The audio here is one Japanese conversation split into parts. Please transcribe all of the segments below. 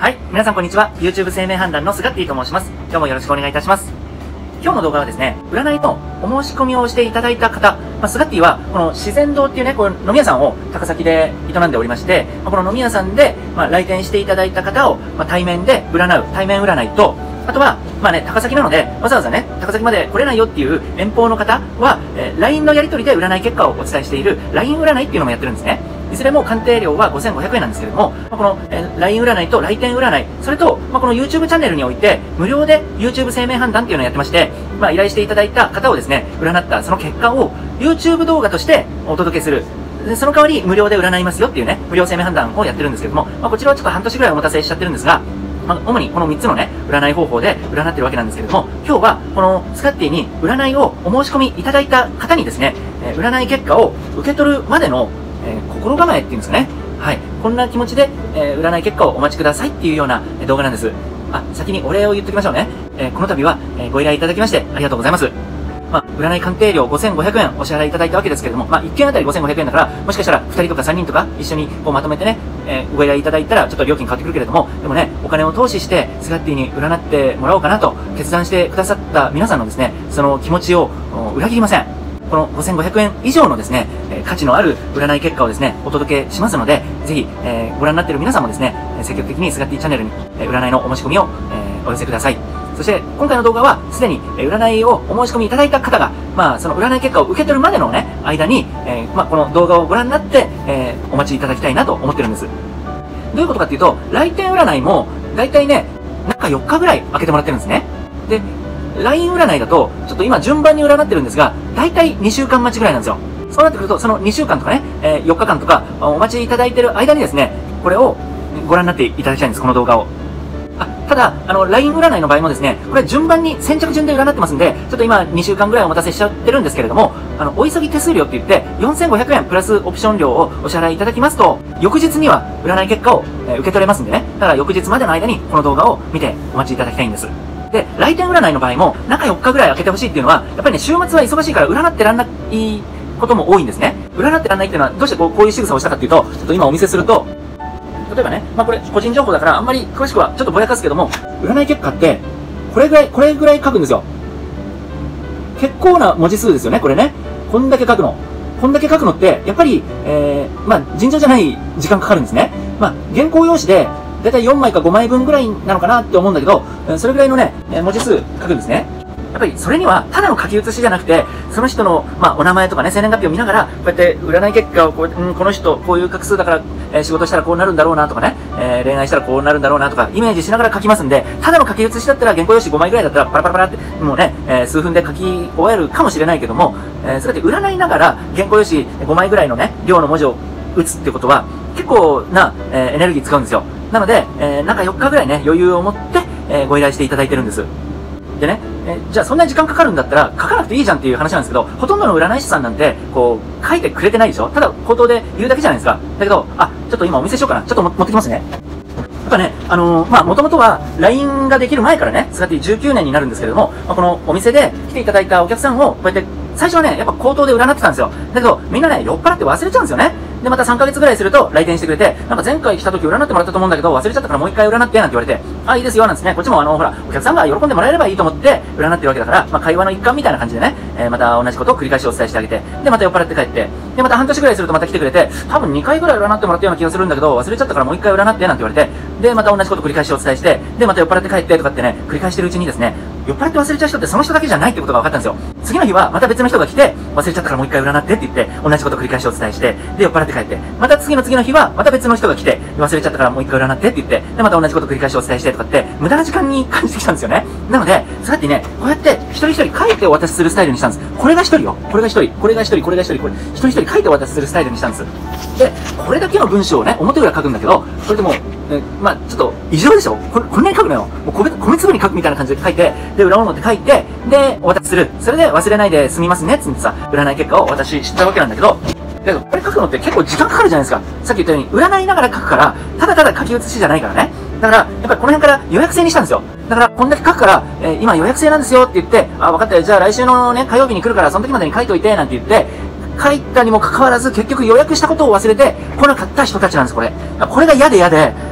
はい、皆さんこんにちは。YouTube 生命判断のスガッティと申します。今日もよろしくお願いいたします。今日の動画はですね、占いのお申し込みをしていただいた方、スガッティは、この自然堂っていうね、この飲み屋さんを高崎で営んでおりまして、この飲み屋さんで、来店していただいた方を、対面で占う、対面占いと、あとは、高崎なので、わざわざね、高崎まで来れないよっていう遠方の方は、LINE のやり取りで占い結果をお伝えしている LINE 占いっていうのもやってるんですね。いずれも鑑定料は5500円なんですけれども、この LINE 占いと来店占い、それと、この YouTube チャンネルにおいて、無料で YouTube 生命判断っていうのをやってまして、依頼していただいた方をですね、占ったその結果を YouTube 動画としてお届けする。その代わり無料で占いますよっていうね、無料生命判断をやってるんですけども、こちらはちょっと半年ぐらいお待たせしちゃってるんですが、主にこの3つのね、占い方法で占ってるわけなんですけれども、今日はこのスカッティに占いをお申し込みいただいた方にですね、占い結果を受け取るまでの、心構えっていうんですかね。はい。こんな気持ちで、占い結果をお待ちくださいっていうような動画なんです。先にお礼を言っておきましょうね。この度は、ご依頼いただきましてありがとうございます。占い鑑定料5500円お支払いいただいたわけですけれども、1件あたり5500円だから、もしかしたら2人とか3人とか一緒にこうまとめてね、ご依頼いただいたらちょっと料金変わってくるけれども、でもね、お金を投資してスガッティに占ってもらおうかなと決断してくださった皆さんのですね、その気持ちを裏切りません。この5500円以上のですね、価値のある占い結果をですね、お届けしますので、ぜひ、ご覧になっている皆さんもですね、積極的にスガッティチャンネルに、占いのお申し込みを、お寄せください。そして、今回の動画は、すでに、占いをお申し込みいただいた方が、その占い結果を受け取るまでのね、間に、この動画をご覧になって、お待ちいただきたいなと思ってるんです。どういうことかっていうと、来店占いも、だいたいね、中4日ぐらい開けてもらってるんですね。で、LINE 占いだと、ちょっと今順番に占ってるんですが、だいたい2週間待ちぐらいなんですよ。そうなってくると、その2週間とかね、4日間とかお待ちいただいてる間にですね、これをご覧になっていただきたいんです、この動画を。ただ、LINE 占いの場合もですね、これ順番に先着順で占ってますんで、ちょっと今2週間ぐらいお待たせしちゃってるんですけれども、お急ぎ手数料って言って、4500円プラスオプション料をお支払いいただきますと、翌日には占い結果を受け取れますんでね、だから翌日までの間にこの動画を見てお待ちいただきたいんです。で、来店占いの場合も、中4日ぐらい開けてほしいっていうのは、やっぱりね、週末は忙しいから占ってらんないことも多いんですね。占ってらんないっていうのは、どうしてこういう仕草をしたかっていうと、ちょっと今お見せすると、例えばね、これ個人情報だからあんまり詳しくはちょっとぼやかすけども、占い結果って、これぐらい書くんですよ。結構な文字数ですよね、これね。こんだけ書くの。こんだけ書くのって、やっぱり、尋常じゃない時間かかるんですね。原稿用紙で、だいたい4枚か5枚分ぐらいなのかなって思うんだけど、それぐらいのね、文字数書くんですね。やっぱりそれには、ただの書き写しじゃなくて、その人の、お名前とかね、生年月日を見ながら、こうやって占い結果をこの人、こういう画数だから、仕事したらこうなるんだろうなとかね、恋愛したらこうなるんだろうなとか、イメージしながら書きますんで、ただの書き写しだったら、原稿用紙5枚ぐらいだったら、パラパラパラって、もうね、数分で書き終えるかもしれないけども、そうやって占いながら、原稿用紙5枚ぐらいのね、量の文字を打つってことは、結構な、エネルギー使うんですよ。なので、中4日ぐらいね、余裕を持って、ご依頼していただいてるんです。でね、じゃあそんなに時間かかるんだったら書かなくていいじゃんっていう話なんですけど、ほとんどの占い師さんなんて、こう、書いてくれてないでしょ。ただ口頭で言うだけじゃないですか。だけど、ちょっと今お見せしようかな。ちょっと持ってきますね。やっぱね、もともとは LINE ができる前からね、スガッティ19年になるんですけれども、このお店で来ていただいたお客さんを、こうやって、最初はね、やっぱ口頭で占ってたんですよ。だけど、みんなね、酔っ払って忘れちゃうんですよね。で、また3ヶ月ぐらいすると来店してくれて、前回来た時占ってもらったと思うんだけど、忘れちゃったからもう一回占って、なんて言われて、いいですよ、なんですね。こっちもほら、お客さんが喜んでもらえればいいと思って占ってるわけだから、会話の一環みたいな感じでね、また同じことを繰り返しお伝えしてあげて、で、また酔っ払って帰って、で、また半年ぐらいするとまた来てくれて、多分2回ぐらい占ってもらったような気がするんだけど、忘れちゃったからもう一回占って、なんて言われて、で、また同じこと繰り返しお伝えして、で、また酔っ払って帰ってとかってね、繰り返してるうちにですね、酔っ払って忘れちゃう人ってその人だけじゃないってことが分かったんですよ。次の日はまた別の人が来て、忘れちゃったからもう一回占ってって言って、同じこと繰り返しお伝えして、で、酔っ払って帰って、また次の日はまた別の人が来て、忘れちゃったからもう一回占ってって言って、で、また同じこと繰り返しお伝えしてとかって、無駄な時間に感じてきたんですよね。なので、さっきね、こうやって一人一人書いてお渡しするスタイルにしたんです。これが一人よ。これが一人。これが一人。これが一人。これ、一人一人書いてお渡しするスタイルにしたんです。で、これだけの文章をね、表裏書くんだけど、それでも、ちょっと異常でしょ。こんなに書くのよ。もう米粒に書くみたいな感じで書いて、で、裏物って書いて、で、お渡しする。それで忘れないで済みますね、つってさ、占い結果をお渡ししたわけなんだけど、だけど、これ書くのって結構時間かかるじゃないですか。さっき言ったように、占いながら書くから、ただただ書き写しじゃないからね。だから、やっぱりこの辺から予約制にしたんですよ。だから、こんだけ書くから、今予約制なんですよって言って、分かったよ。じゃあ来週のね、火曜日に来るから、その時までに書いといて、なんて言って、書いたにもかかわらず、結局予約したことを忘れて来なかった人たちなんです、これ。これが嫌で、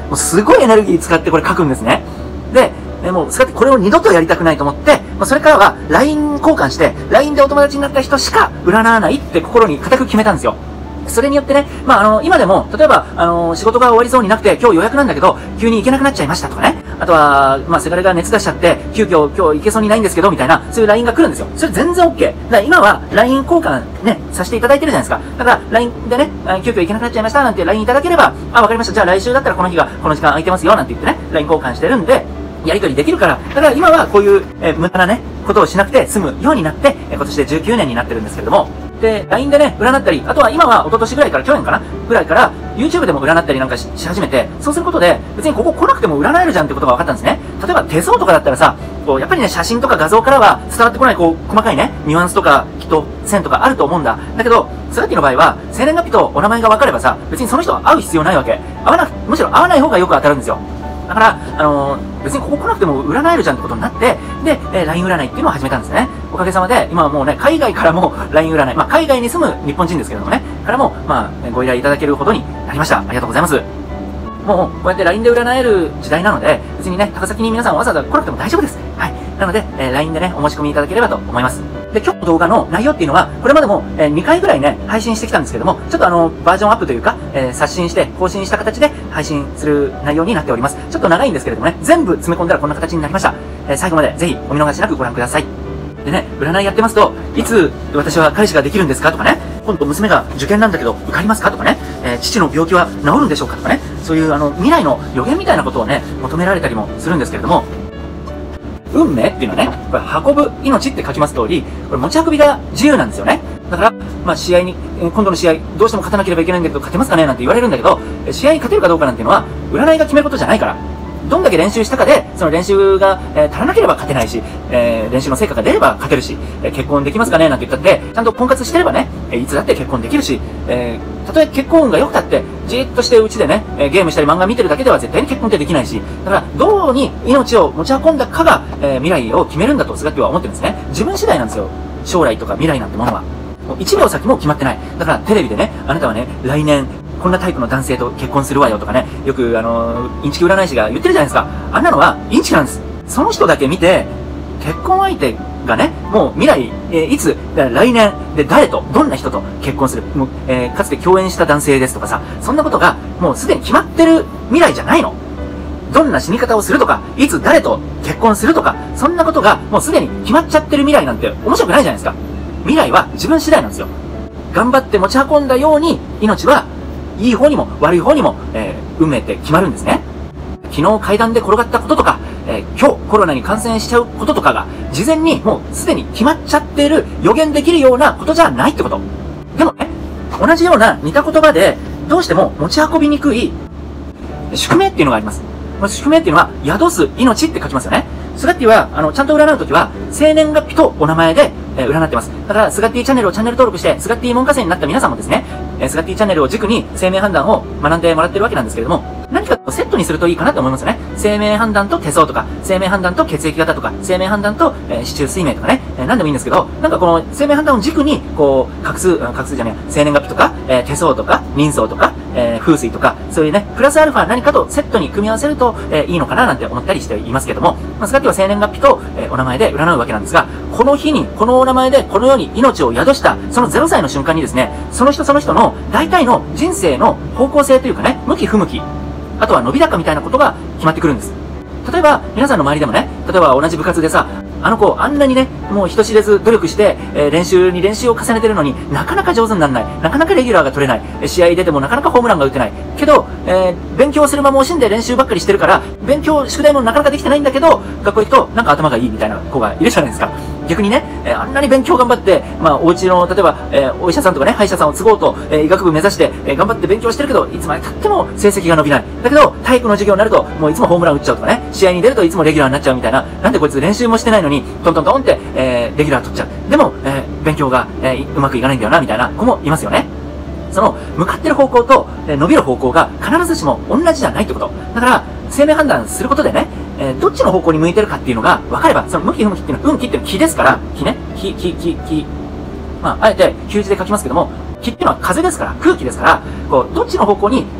もうすごいエネルギー使ってこれ書くんですね。で、もう、これを二度とやりたくないと思って、それからは LINE 交換して、LINE でお友達になった人しか占わないって心に固く決めたんですよ。それによってね、今でも、例えば、仕事が終わりそうになくて、今日予約なんだけど、急に行けなくなっちゃいましたとかね。あとは、せがれが熱出しちゃって、急遽今日行けそうにないんですけど、みたいな、そういう LINE が来るんですよ。それ全然 OK。だから今は LINE 交換ね、させていただいてるじゃないですか。だから LINE でね、急遽行けなくなっちゃいましたなんて LINE いただければ、わかりました。じゃあ来週だったらこの日が、この時間空いてますよ、なんて言ってね、LINE 交換してるんで、やり取りできるから、だから今はこういう、無駄なね、ことをしなくて済むようになって、今年で19年になってるんですけれども、で、LINE でね、占ったり、あとは今は一昨年ぐらいから、去年かなぐらいから、YouTube でも占ったりなんかし始めて、そうすることで、別にここ来なくても占えるじゃんってことが分かったんですね。例えば手相とかだったらさ、やっぱりね、写真とか画像からは伝わってこない、細かいね、ニュアンスとか、きっと線とかあると思うんだ。だけど、スラッティの場合は、生年月日とお名前が分かればさ、別にその人は会う必要ないわけ。むしろ会わない方がよく当たるんですよ。だから、別にここ来なくても占えるじゃんってことになって、で、LINE 占いっていうのを始めたんですね。おかげさまで、今はもうね、海外からも LINE 占い、海外に住む日本人ですけれどもね、からも、ご依頼いただけるほどになりました。ありがとうございます。もう、こうやって LINE で占える時代なので、別にね、高崎に皆さんわざわざ来なくても大丈夫です。はい。なので、LINE でね、お申し込みいただければと思います。で、今日の動画の内容っていうのは、これまでも、2回ぐらいね、配信してきたんですけども、ちょっとバージョンアップというか、刷新して、更新した形で配信する内容になっております。ちょっと長いんですけれどもね、全部詰め込んだらこんな形になりました。最後までぜひお見逃しなくご覧ください。でね、占いやってますと、いつ私は彼氏ができるんですかとかね、今度娘が受験なんだけど受かりますかとかね、父の病気は治るんでしょうかとかね、そういう未来の予言みたいなことをね、求められたりもするんですけれども、運命っていうのはね、これ運ぶ命って書きます通り、これ持ち運びが自由なんですよね。だから、試合に、今度の試合、どうしても勝たなければいけないんだけど、勝てますかねなんて言われるんだけど、試合に勝てるかどうかなんていうのは、占いが決めることじゃないから。どんだけ練習したかで、その練習が、足らなければ勝てないし、練習の成果が出れば勝てるし、結婚できますかねなんて言ったって、ちゃんと婚活してればね、いつだって結婚できるし、たとえ結婚運が良くたって、じーっとしてうちでね、ゲームしたり漫画見てるだけでは絶対に結婚ってできないし、だから、どうに命を持ち運んだかが、未来を決めるんだと菅木は思ってるんですね。自分次第なんですよ。将来とか未来なんてものは。もう1秒先も決まってない。だから、テレビでね、あなたはね、来年、こんなタイプの男性と結婚するわよとかね、よくインチキ占い師が言ってるじゃないですか。あんなのはインチキなんです。その人だけ見て、結婚相手がね、もう未来、いつ、来年で誰と、どんな人と結婚する、もうかつて共演した男性ですとかさ、そんなことがもうすでに決まってる未来じゃないの。どんな死に方をするとか、いつ誰と結婚するとか、そんなことがもうすでに決まっちゃってる未来なんて面白くないじゃないですか。未来は自分次第なんですよ。頑張って持ち運んだように、命はいい方にも悪い方にも、運命って決まるんですね。昨日階段で転がったこととか、今日コロナに感染しちゃうこととかが、事前にもうすでに決まっちゃっている、予言できるようなことじゃないってこと。でもね、同じような似た言葉で、どうしても持ち運びにくい、宿命っていうのがあります。この宿命っていうのは、宿す命って書きますよね。スガッティは、ちゃんと占うときは、生年月日とお名前で、占ってます。だから、スガッティチャンネルをチャンネル登録して、スガッティ門下生になった皆さんもですね、スガッティチャンネルを軸に生命判断を学んでもらってるわけなんですけれども、何かとセットにするといいかなと思いますよね。生命判断と手相とか、生命判断と血液型とか、生命判断と、四柱推命とかね、何でもいいんですけど、なんかこの生命判断を軸に、画数じゃねえ、生年月日とか、手相とか、人相とか、風水とか、そういうね、プラスアルファ何かとセットに組み合わせると、いいのかななんて思ったりしていますけども、スガッティは生年月日と、お名前で占うわけなんですが、この日に、このお名前でこの世に命を宿した、その0歳の瞬間にですね、その人その人の大体の人生の方向性というかね、向き不向き、あとは伸び高みたいなことが決まってくるんです。例えば、皆さんの周りでもね、例えば同じ部活でさ、あの子、あんなにね、もう人知れず努力して、練習に練習を重ねてるのになかなか上手にならない。なかなかレギュラーが取れない。試合出てもなかなかホームランが打てない。けど、勉強する間も惜しんで練習ばっかりしてるから、勉強、宿題もなかなかできてないんだけど、学校行くとなんか頭がいいみたいな子がいるじゃないですか。逆にね、あんなに勉強頑張って、お家の、例えば、お医者さんとかね、歯医者さんを継ごうと、医学部目指して、頑張って勉強してるけど、いつまで経っても成績が伸びない。だけど、体育の授業になると、もういつもホームラン打っちゃうとかね、試合に出るといつもレギュラーになっちゃうみたいな、なんでこいつ練習もしてないのに、トントントンって、レギュラー取っちゃう。でも、勉強が、うまくいかないんだよな、みたいな子もいますよね。その、向かってる方向と、伸びる方向が必ずしも同じじゃないってこと。だから、生命判断することでね、どっちの方向に向いてるかっていうのが分かれば、その向き不向きっていうのは、運気っていうのは気ですから、気ね、気。あえて、旧字で書きますけども、気っていうのは風ですから、空気ですから、どっちの方向に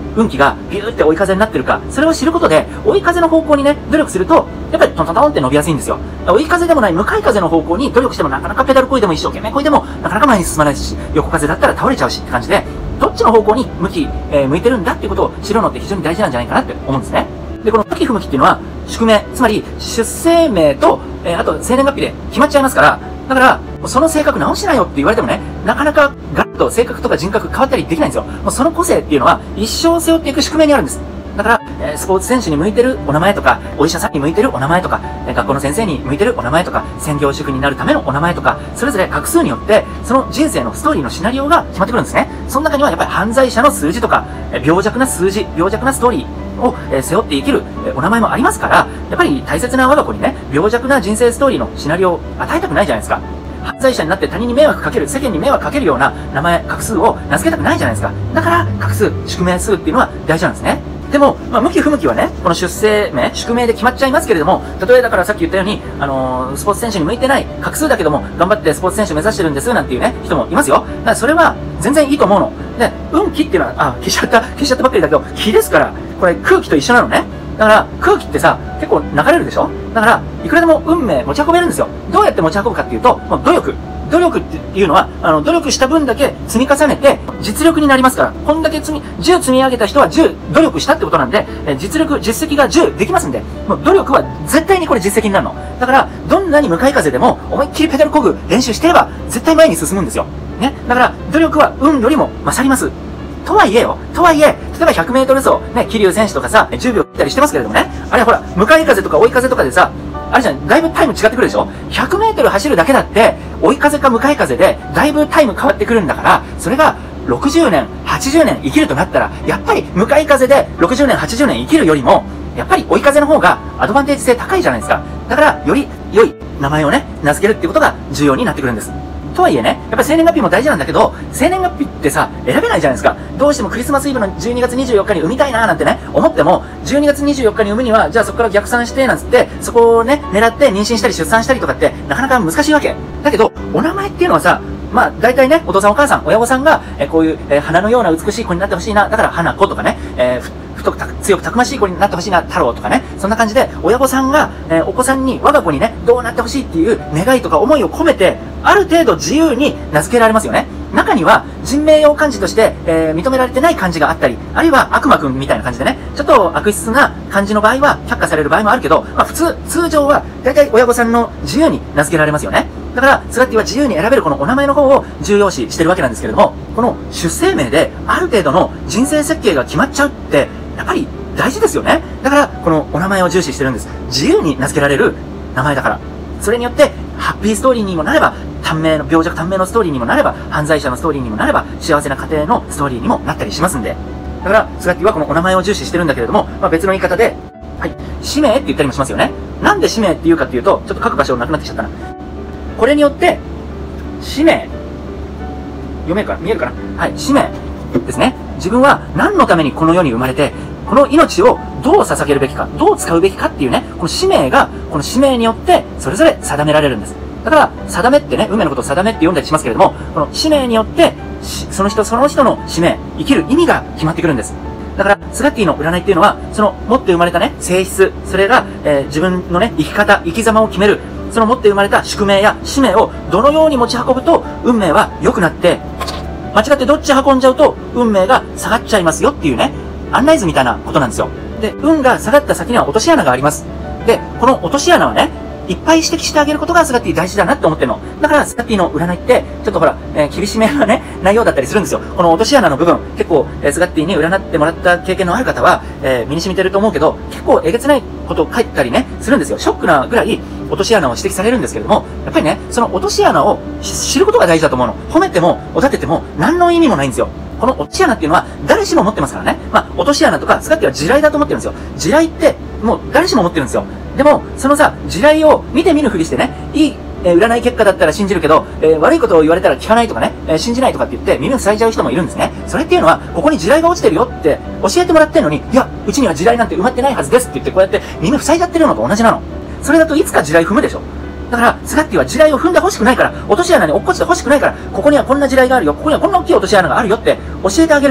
運気がビューって追い風になってるか、それを知ることで、追い風の方向にね、努力すると、やっぱりトントントンって伸びやすいんですよ。追い風でもない向かい風の方向に努力してもなかなかペダル漕いでも一生懸命漕いでもなかなか前に進まないし、横風だったら倒れちゃうしって感じで、どっちの方向に向いてるんだっていうことを知るのって非常に大事なんじゃないかなって思うんですね。で、この向き不向きっていうのは、宿命、つまり出生命と、あと生年月日で決まっちゃいますから、だから、その性格直しなよって言われてもね、なかなかガッと性格とか人格変わったりできないんですよ。もうその個性っていうのは一生背負っていく宿命にあるんです。だから、スポーツ選手に向いてるお名前とか、お医者さんに向いてるお名前とか、学校の先生に向いてるお名前とか、専業主婦になるためのお名前とか、それぞれ画数によって、その人生のストーリーのシナリオが決まってくるんですね。その中にはやっぱり犯罪者の数字とか、病弱な数字、病弱なストーリーを背負って生きるお名前もありますから、やっぱり大切な我が子にね、病弱な人生ストーリーのシナリオを与えたくないじゃないですか。犯罪者になって他人に迷惑かける、世間に迷惑かけるような名前、画数を名付けたくないじゃないですか。だから、画数、宿命数っていうのは大事なんですね。でも、向き不向きはね、この出生名、宿命で決まっちゃいますけれども、例えだからさっき言ったように、スポーツ選手に向いてない、画数だけども、頑張ってスポーツ選手目指してるんです、なんていうね、人もいますよ。だからそれは、全然いいと思うの。で、運気っていうのは、消しちゃったばっかりだけど、気ですから、これ空気と一緒なのね。だから、空気ってさ、結構流れるでしょ？だから、いくらでも運命持ち運べるんですよ。どうやって持ち運ぶかっていうと、もう努力。努力っていうのは、努力した分だけ積み重ねて、実力になりますから、こんだけ10積み上げた人は10努力したってことなんで、実績が10できますんで、もう努力は絶対にこれ実績になるの。だから、どんなに向かい風でも、思いっきりペダル漕ぐ練習してれば、絶対前に進むんですよ。ね。だから、努力は運よりも勝ります。とはいえ、例えば100メートル走、ね、桐生選手とかさ、10秒切ったりしてますけれどもね、あれほら、向かい風とか追い風とかでさ、あれじゃん、だいぶタイム違ってくるでしょ？ 100 メートル走るだけだって、追い風か向かい風で、だいぶタイム変わってくるんだから、それが、60年、80年生きるとなったら、やっぱり向かい風で60年、80年生きるよりも、やっぱり追い風の方がアドバンテージ性高いじゃないですか。だから、より良い名前をね、名付けるっていうことが重要になってくるんです。とはいえね、やっぱり生年月日も大事なんだけど、生年月日ってさ、選べないじゃないですか。どうしてもクリスマスイブの12月24日に産みたいなーなんてね、思っても、12月24日に産むには、じゃあそこから逆算して、なんつって、そこをね、狙って妊娠したり出産したりとかって、なかなか難しいわけ。だけど、お名前っていうのはさ、大体ね、お父さんお母さん、親御さんが、こういう、花のような美しい子になってほしいな、だから花子とかね、太く強くたくましい子になってほしいな、太郎とかね、そんな感じで、親御さんが、お子さんに、我が子にね、どうなってほしいっていう願いとか思いを込めて、ある程度自由に名付けられますよね。中には、人名用漢字として、認められてない漢字があったり、あるいは悪魔くんみたいな感じでね、ちょっと悪質な漢字の場合は却下される場合もあるけど、通常は、大体親御さんの自由に名付けられますよね。だから、スガッティは自由に選べるこのお名前の方を重要視してるわけなんですけれども、この出生名である程度の人生設計が決まっちゃうって、やっぱり大事ですよね。だから、このお名前を重視してるんです。自由に名付けられる名前だから。それによって、ハッピーストーリーにもなれば、病弱短命のストーリーにもなれば、犯罪者のストーリーにもなれば、幸せな家庭のストーリーにもなったりしますんで。だから、スガッティはこのお名前を重視してるんだけれども、別の言い方で、はい、使命って言ったりもしますよね。なんで使命って言うかっていうと、ちょっと書く場所なくなってきちゃったな。これによって、使命、読めるかな？見えるかな？はい、使命ですね。自分は何のためにこの世に生まれて、この命をどう捧げるべきか、どう使うべきかっていうね、この使命が、この使命によってそれぞれ定められるんです。だから、定めってね、運命のことを定めって読んだりしますけれども、この使命によって、その人の使命、生きる意味が決まってくるんです。だから、スガッティの占いっていうのは、その持って生まれたね、性質、それが、自分のね、生き方、生き様を決める、その持って生まれた宿命や使命をどのように持ち運ぶと、運命は良くなって、間違ってどっち運んじゃうと、運命が下がっちゃいますよっていうね、案内図みたいなことなんですよ。で、運が下がった先には落とし穴があります。で、この落とし穴はね、いっぱい指摘してあげることがスガッティ大事だなって思ってるの。だからスガッティの占いって、ちょっとほら、厳しめなね、内容だったりするんですよ。この落とし穴の部分、結構、スガッティに占ってもらった経験のある方は、身に染みてると思うけど、結構えげつないことを書いたりね、するんですよ。ショックなぐらい落とし穴を指摘されるんですけれども、やっぱりね、その落とし穴を知ることが大事だと思うの。褒めても、おだてても、何の意味もないんですよ。この落とし穴っていうのは、誰しも持ってますからね。落とし穴とか、スガッティは地雷だと思ってるんですよ。地雷って、もう誰しも持ってるんですよ。でも、そのさ、地雷を見て見ぬふりしてね、いい、占い結果だったら信じるけど、悪いことを言われたら聞かないとかね、信じないとかって言って耳を塞いじゃう人もいるんですね。それっていうのは、ここに地雷が落ちてるよって教えてもらってんのに、いや、うちには地雷なんて埋まってないはずですって言って、こうやって耳塞いじゃってるのと同じなの。それだといつか地雷踏むでしょ。だから、スガッティは地雷を踏んで欲しくないから、落とし穴に落っこちて欲しくないから、ここにはこんな地雷があるよ、ここにはこんな大きい落とし穴があるよって教えてあげるの。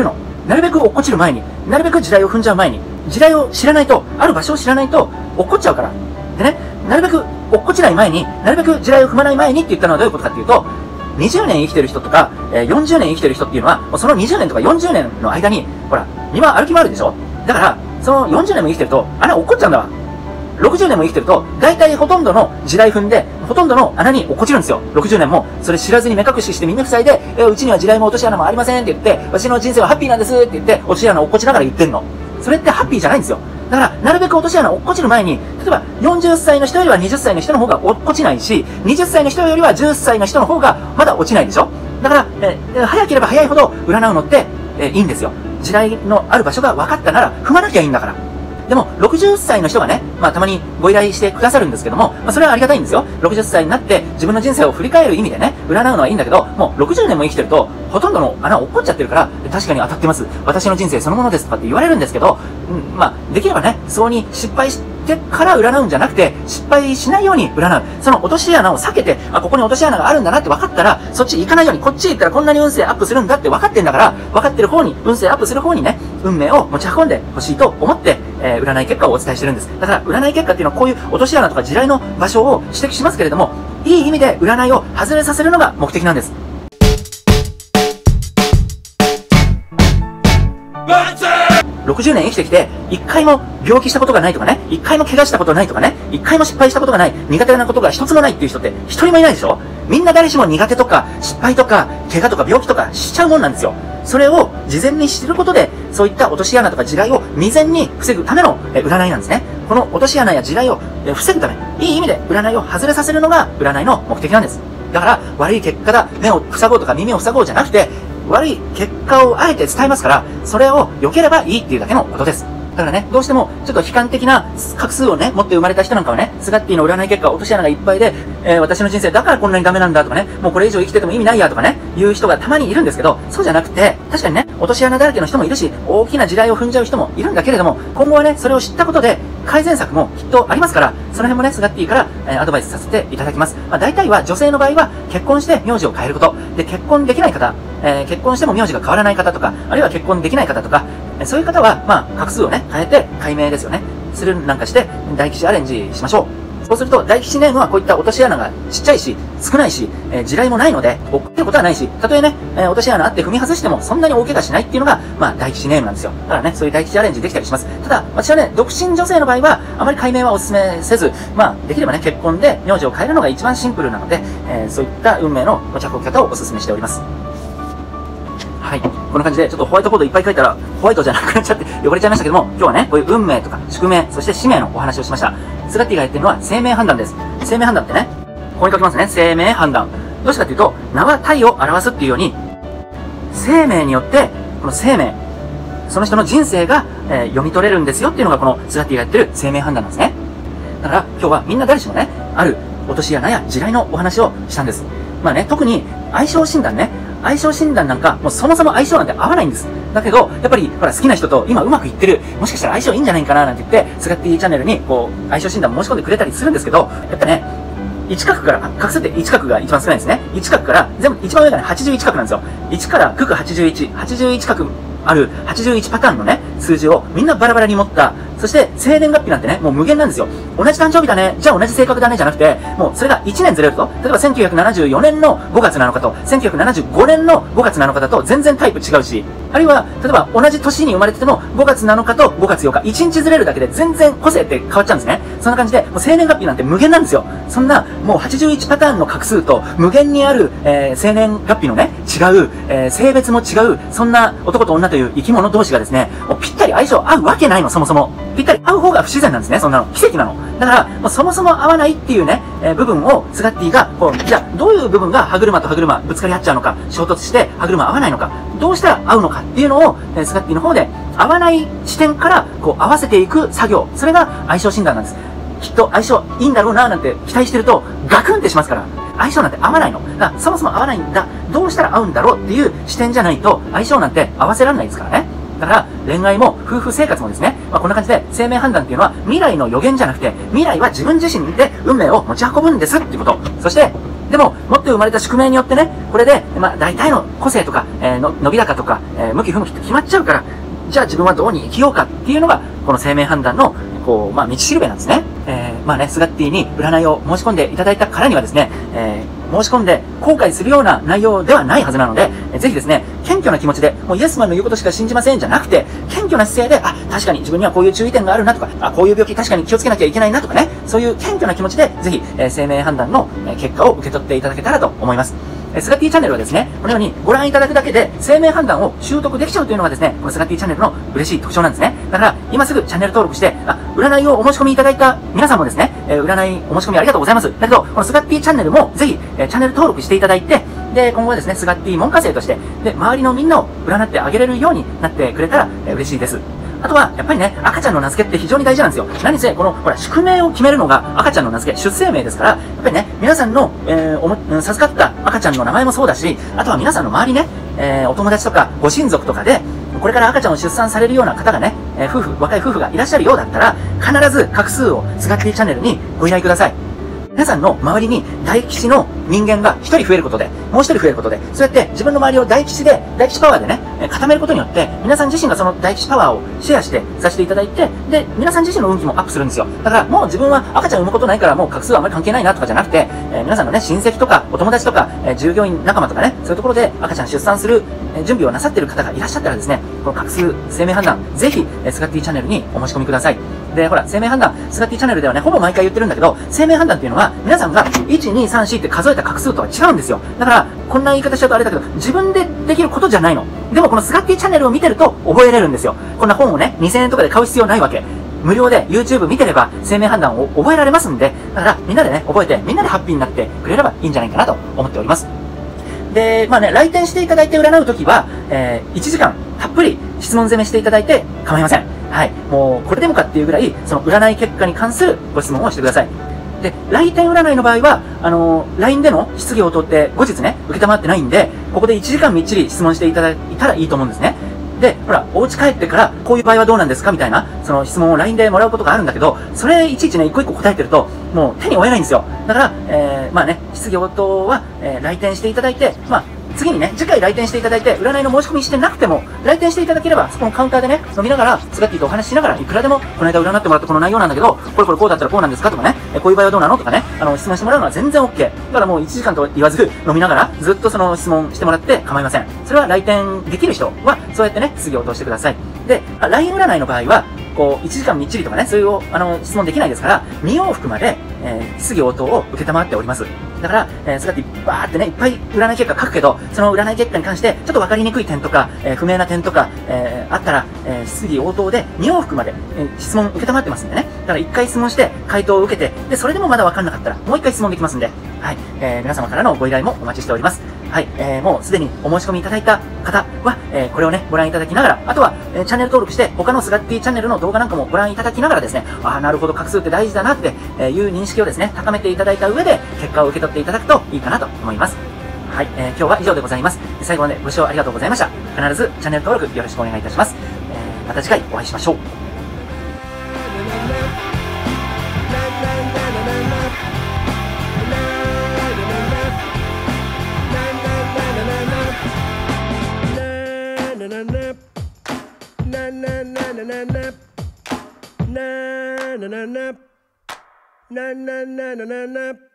なるべく落っこちる前に、なるべく地雷を踏んじゃう前に、地雷を知らないと、ある場所を知らないと、落っこっちゃうから。でね、なるべく落っこちない前に、なるべく地雷を踏まない前にって言ったのはどういうことかっていうと、20年生きてる人とか、40年生きてる人っていうのは、その20年とか40年の間に、ほら、今歩き回るでしょ？だから、その40年も生きてると、穴落っこっちゃうんだわ。60年も生きてると、大体ほとんどの地雷踏んで、ほとんどの穴に落っこちるんですよ。60年も。それ知らずに目隠しして耳塞いで、うちには地雷も落とし穴もありませんって言って、私の人生はハッピーなんですって言って、落とし穴落っこちながら言ってんの。それってハッピーじゃないんですよ。だから、なるべく落とし穴落っこちる前に、例えば40歳の人よりは20歳の人の方が落っこちないし、20歳の人よりは10歳の人の方がまだ落ちないでしょ。だから、早ければ早いほど占うのって、いいんですよ。地雷のある場所が分かったなら踏まなきゃいいんだから。でも、60歳の人がね、たまにご依頼してくださるんですけども、それはありがたいんですよ。60歳になって自分の人生を振り返る意味でね、占うのはいいんだけど、もう60年も生きてると、ほとんどの穴落っこっちゃってるから、確かに当たってます。私の人生そのものですとかって言われるんですけど、できればね、そうに失敗してから占うんじゃなくて、失敗しないように占う。その落とし穴を避けて、ここに落とし穴があるんだなって分かったら、そっち行かないように、こっち行ったらこんなに運勢アップするんだって分かってんだから、分かってる方に、運勢アップする方にね、運命を持ち運んでほしいと思って、占い結果をお伝えしてるんです。だから、占い結果っていうのはこういう落とし穴とか地雷の場所を指摘しますけれども、いい意味で占いを外れさせるのが目的なんです。60年生きてきて、一回も病気したことがないとかね、一回も怪我したことないとかね、一回も失敗したことがない、苦手なことが一つもないっていう人って一人もいないでしょ？みんな誰しも苦手とか、失敗とか、怪我とか病気とかしちゃうもんなんですよ。それを事前に知ることで、そういった落とし穴とか地雷を未然に防ぐための占いなんですね。この落とし穴や地雷を防ぐため、いい意味で占いを外れさせるのが占いの目的なんです。だから、悪い結果だ、目を塞ごうとか耳を塞ごうじゃなくて、悪い結果をあえて伝えますから、それを良ければいいっていうだけのことです。だからね、どうしてもちょっと悲観的な画数をね、持って生まれた人なんかはね、スガッティの占い結果、落とし穴がいっぱいで、私の人生だからこんなにダメなんだとかね、もうこれ以上生きてても意味ないやとかね、いう人がたまにいるんですけど、そうじゃなくて、確かにね、落とし穴だらけの人もいるし、大きな地雷を踏んじゃう人もいるんだけれども、今後はね、それを知ったことで、改善策もきっとありますから、その辺もね、スガッティから、アドバイスさせていただきます。大体は女性の場合は、結婚して名字を変えること。で、結婚できない方、結婚しても名字が変わらない方とか、あるいは結婚できない方とか、そういう方は、画数をね、変えて、解明ですよね。するなんかして、大吉アレンジしましょう。そうすると、大吉ネームはこういった落とし穴がちっちゃいし、少ないし、地雷もないので、起きることはないし、たとえね、落とし穴あって踏み外しても、そんなに大怪我しないっていうのが、大吉ネームなんですよ。だからね、そういう大吉アレンジできたりします。ただ、私はね、独身女性の場合は、あまり解明はお勧めせず、できればね、結婚で名字を変えるのが一番シンプルなので、そういった運命の持ち運び方をお勧めしております。はい。こんな感じで、ちょっとホワイトボードいっぱい書いたら、ホワイトじゃなくなっちゃって汚れちゃいましたけども、今日はね、こういう運命とか宿命、そして使命のお話をしました。スガッティがやってるのは生命判断です。生命判断ってね、ここに書きますね。生命判断。どうしてかというと、名は体を表すっていうように、生命によって、この生命、その人の人生が、読み取れるんですよっていうのがこのスガッティがやってる生命判断なんですね。だから今日はみんな誰しもね、ある落とし穴や地雷のお話をしたんです。特に相性診断ね。相性診断なんか、もうそもそも相性なんて合わないんです。だけど、やっぱり、ほら、好きな人と今うまくいってる、もしかしたら相性いいんじゃないかななんて言って、スガッティチャンネルに、こう、相性診断申し込んでくれたりするんですけど、やっぱね、1画から、画数って1画が一番少ないんですね。1画から、全部、一番上がね、81画なんですよ。1から九九81、81画ある81パターンのね、数字をみんなバラバラに持った、そして生年月日なんてね、もう無限なんですよ。同じ誕生日だね、じゃあ同じ性格だねじゃなくて、もうそれが1年ずれると、例えば1974年の5月7日と、1975年の5月7日だと全然タイプ違うし、あるいは、例えば同じ年に生まれてても、5月7日と5月8日、1日ずれるだけで全然個性って変わっちゃうんですね。そんな感じで、もう生年月日なんて無限なんですよ。そんな、もう81パターンの画数と、無限にある、生年月日のね、違う、性別も違う、そんな男と女という生き物同士がですね、もうぴったり相性合うわけないの、そもそも。ぴったり合う方が不自然なんですね、そんなの。奇跡なの。だから、もうそもそも合わないっていうね、部分を、スガッティが、こう、じゃあ、どういう部分が歯車と歯車ぶつかり合っちゃうのか、衝突して歯車合わないのか、どうしたら合うのかっていうのを、スガッティの方で、合わない視点から、こう、合わせていく作業。それが相性診断なんです。きっと相性いいんだろうな、なんて期待してると、ガクンってしますから。相性なんて合わないの。だからそもそも合わないんだ。どうしたら合うんだろうっていう視点じゃないと、相性なんて合わせられないですからね。だから、恋愛も夫婦生活もですね、こんな感じで生命判断っていうのは未来の予言じゃなくて、未来は自分自身で運命を持ち運ぶんですっていうこと。そして、 でも、持って生まれた宿命によってね、これで、大体の個性とか、伸び高とか、向き不向きって決まっちゃうから、じゃあ自分はどうに生きようかっていうのが、この生命判断の、道しるべなんですね。スガッティに占いを申し込んでいただいたからにはですね、申し込んで後悔するような内容ではないはずなので、ぜひですね、謙虚な気持ちで、もうイエスマンの言うことしか信じませんじゃなくて、謙虚な姿勢で、確かに自分にはこういう注意点があるなとか、こういう病気確かに気をつけなきゃいけないなとかね、そういう謙虚な気持ちで、ぜひ、生命判断の結果を受け取っていただけたらと思います。スガッティチャンネルはですね、このようにご覧いただくだけで生命判断を習得できちゃうというのがですね、このスガッティチャンネルの嬉しい特徴なんですね。だから、今すぐチャンネル登録して、占いをお申し込みいただいた皆さんもですね、占いお申し込みありがとうございます。だけど、このスガッティチャンネルもぜひ、チャンネル登録していただいて、で、今後はですね、スガッティ門下生として、で、周りのみんなを占ってあげれるようになってくれたら、嬉しいです。あとは、やっぱりね、赤ちゃんの名付けって非常に大事なんですよ。何せ、この、宿命を決めるのが赤ちゃんの名付け、出生命ですから、やっぱりね、皆さんの、授かった赤ちゃんの名前もそうだし、あとは皆さんの周りね、お友達とかご親族とかで、これから赤ちゃんを出産されるような方がね、若い夫婦がいらっしゃるようだったら、必ず画数をスガッティチャンネルにご依頼ください。皆さんの周りに大吉の人間が一人増えることで、もう一人増えることで、そうやって自分の周りを大吉パワーでね、固めることによって、皆さん自身がその大吉パワーをシェアしてさせていただいて、で、皆さん自身の運気もアップするんですよ。だからもう自分は赤ちゃん産むことないからもう画数はあんまり関係ないなとかじゃなくて、皆さんのね、親戚とかお友達とか、従業員仲間とかね、そういうところで赤ちゃん出産する準備をなさっている方がいらっしゃったらですね、この画数生命判断、ぜひ、スガッティチャンネルにお申し込みください。で、ほら、生命判断、スガッティチャンネルではね、ほぼ毎回言ってるんだけど、生命判断っていうのは、皆さんが1、2、3、4って数えた画数とは違うんですよ。だから、こんな言い方しちゃうとあれだけど、自分でできることじゃないの。でもこのスガッティチャンネルを見てると覚えれるんですよ。こんな本をね、2000円とかで買う必要ないわけ。無料で YouTube 見てれば生命判断を覚えられますんで、だからみんなでね、覚えて、みんなでハッピーになってくれればいいんじゃないかなと思っております。で、来店していただいて占うときは、1時間たっぷり質問攻めしていただいて構いません。はい。もう、これでもかっていうぐらい、その占い結果に関するご質問をしてください。で、来店占いの場合は、LINE での質疑応答って後日ね、受けたまってないんで、ここで1時間みっちり質問していただいたらいいと思うんですね。で、ほら、お家帰ってから、こういう場合はどうなんですかみたいな、その質問を LINE でもらうことがあるんだけど、それいちいちね、一個一個答えてると、もう手に負えないんですよ。だから、質疑応答は、来店していただいて、次にね、次回来店していただいて、占いの申し込みしてなくても、来店していただければ、そこのカウンターでね、飲みながら、スガッティとお話ししながら、いくらでも、この間占ってもらったこの内容なんだけど、これこうだったらこうなんですかとかね、こういう場合はどうなのとかね、質問してもらうのは全然 OK。だからもう1時間と言わず、飲みながら、ずっとその質問してもらって構いません。それは来店できる人は、そうやってね、質疑応答してください。で、LINE 占いの場合は、1時間みっちりとかね、そういう質問できないですから、2往復まで、質疑応答を受けたまっております。だから、スガッティバーってね、いっぱい占い結果書くけど、その占い結果に関して、ちょっと分かりにくい点とか、不明な点とか、あったら、質疑応答で2往復まで、質問受けたまってますんでね。だから1回質問して、回答を受けて、で、それでもまだ分かんなかったら、もう1回質問できますんで、はい、皆様からのご依頼もお待ちしております。はい、もうすでにお申し込みいただいた方は、これをね、ご覧いただきながら、あとは、チャンネル登録して、他のスガッティチャンネルの動画なんかもご覧いただきながらですね、なるほど、画数って大事だなっていう認識をですね、高めていただいた上で、結果を受け取っていただくといいかなと思います。はい、今日は以上でございます。最後までご視聴ありがとうございました。必ずチャンネル登録よろしくお願いいたします。また次回お会いしましょう。 na na na na na na na na na